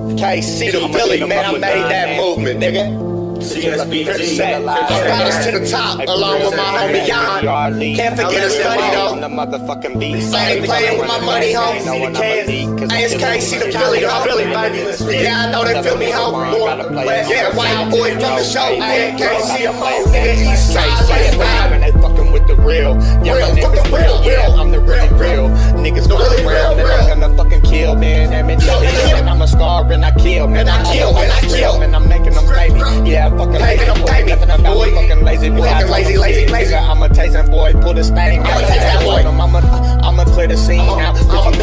KC the Philly, man, I made that movement, nigga. I got us to the top, along with my homie Yon. Can't forget us, buddy, though. I ain't playing with my money, homie. Hey, it's KC the Philly, baby. Yeah, I know they feel me, homie. Yeah, white boy from the show. Hey, KC the Mo, nigga, east side, and they fucking with the real. Yeah, fucking real. I'm the real. Niggas the really real. I'm gonna fucking kill, man. I'm a star and I kill, man. I kill, and I'm making them baby. Yeah, fucking lazy, boy. Fucking lazy, boy. Lazy. I'm a tasting boy. Pull this thing out. I'ma clear the scene now.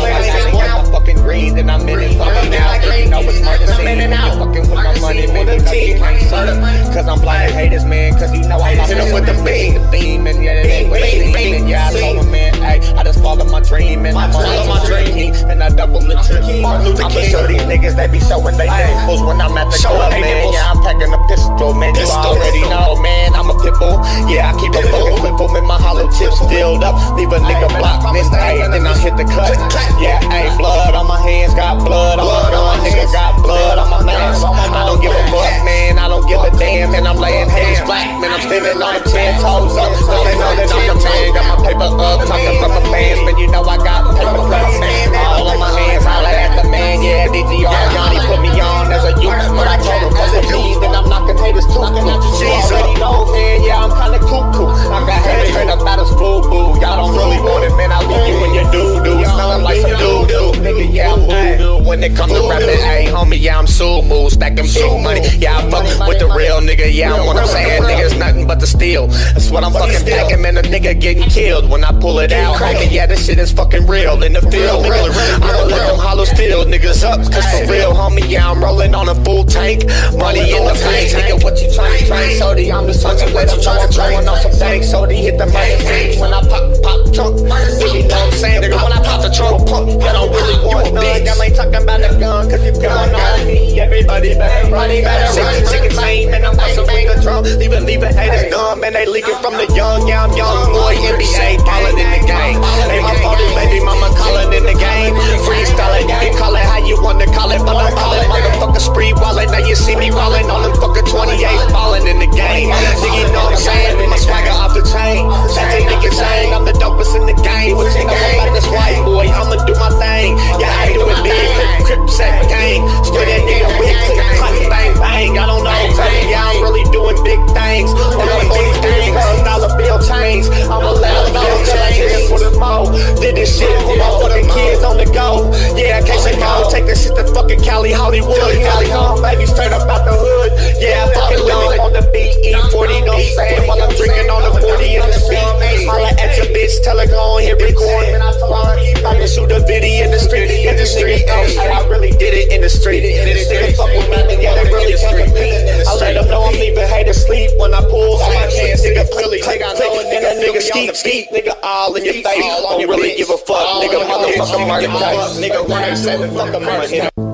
I'm fucking green, then I'm in it. Fucking now. You know it's hard to see. You fucking with my money, man. You know you can't serve. Cause I'm blind haters, man. Cause you know I'm hit them with the beam. And yeah, they ain't beaming. Yeah, I told them, man. Hey, I just follow my dream. And I follow my dream. And I double the trick. I'ma show these niggas they be showing they nipples when I'm at the club, man. Yeah, I'm packing a pistol, man. You already know, man. I'm a pitbull. Yeah, I keep a fucking clip in my hollow tips filled up. Leave a nigga block, miss, ayy, then I hit the cut. Yeah, ayy, blood on my hands, got blood on my gun, nigga got blood on my hands. I don't give a fuck, man. I don't give a damn, man. I'm laying hands flat, man. I'm standing on 10 toes up. So they know that I'm the man. Got my paper up, talking rubber bands, man. You know I got paper cuts, man. All on my hands, holla at the man. Yeah, DGR, Yanni put me on as a youth, but I told him as a youth, then I'm knocking haters too. You already know, man. Yeah, I'm kinda cuckoo. I got haters straight up out of school, boo. Y'all don't really want it, man. I leave you in your doo-doo. Smelling like some doo-doo. Nigga, yeah, I'm voodoo. When it comes to rapping, hey, homie, yeah, I'm Sumu. Stacking blue money. Yeah, I fuck with the real nigga. Yeah, I'm what I'm saying. Nigga, it's nothing but the steel. That's what I'm fucking packing, man. A nigga getting killed when I pull it out. Homie, yeah, this shit is fucking real in the field, nigga. I'ma let them hollows fill niggas up. Cause for real, homie, yeah, I'm rolling on a full tank. Money in the bank, nigga, what you trying to drink? Sody, I'm just trying to let you try to throwing on some things. Sody, hit the mic, when I pop trunk. You know what I'm saying? Nigga, when I pop the trunk, pump, I don't really want none. Y'all ain't talking about the gun, cause you going on me. Everybody better run, sick and sane, man, I'm busting with the drum. Leave it haters dumb, man, they leaking from the young. Yeah, I'm young boy, NBA, ballin' in the game. Ain't my party, baby mama callin' in the game. Freestyling, you can call it how you wanna call it, but I'm ballin', motherfucker spree wallin'. Now you see me rollin' on them fucking 28, ballin' in the game. Nigga, you know what I'm saying? With my swagger off the chain. That's a nigga saying I'm the dopest in the game. What you know about this white boy? I'ma do my thing. Yeah, I do it big. Crip set gang. Split that nigga with click, clap, bang, bang. I don't know, baby. Yeah, I'm really doing big things. I'm doing big things. $1 bill chains. I'ma let them know. Change for the mo. Did this shit for my fucking kids on the go. Yeah, in case they go. Take this shit to fucking Cali, Hollywood. Cali, baby, straight up out the hood. Yeah, I fucking live on the beat. E40, no saying. While I'm drinking on the 40 in the beat. Holla at your bitch, tell her go on here, record. Man, I can shoot a video in the street. I really did it in the street. Nigga fuck with me, yeah, they really can't compete. I let them know I'm leaving haters sleep when I pull on my hands. Nigga, really, and that nigga skeet, nigga, all in your face. Don't really give a fuck, nigga, motherfucker, murder, nigga, 187, fuck a murder.